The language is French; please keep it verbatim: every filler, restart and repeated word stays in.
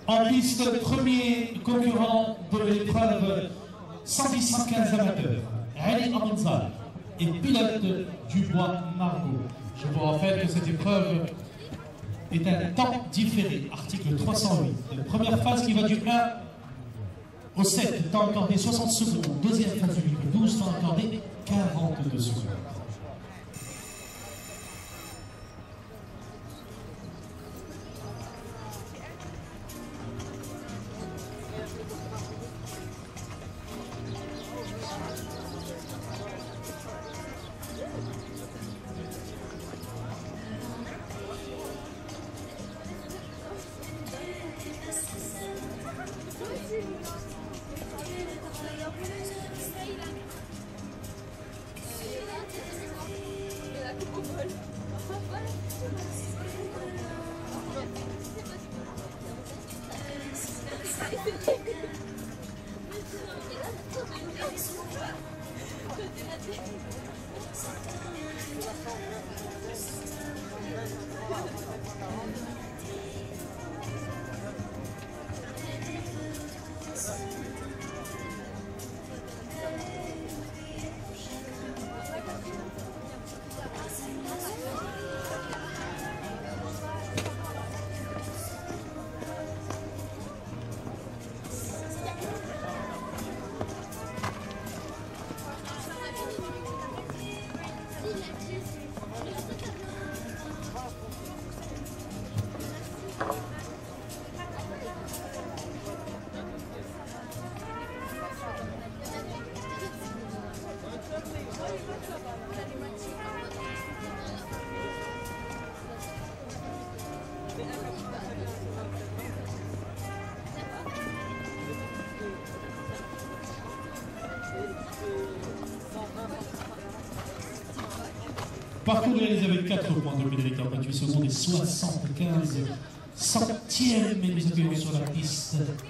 En piste, premier concurrent de l'épreuve cent dix cent quinze amateurs, Ali Amanzal, et pilote du Bois Margaux. Je vous rappelle que cette épreuve est un temps différé, article trois cent huit. La première phase qui va du un au sept, temps accordé soixante secondes. Deuxième phase du huit au douze, temps accordé quarante-deux secondes. Parcours réalisé avec quatre points de médaille quarante-huit secondes et soixante-quinze centièmes. Et nous accueillons sur la piste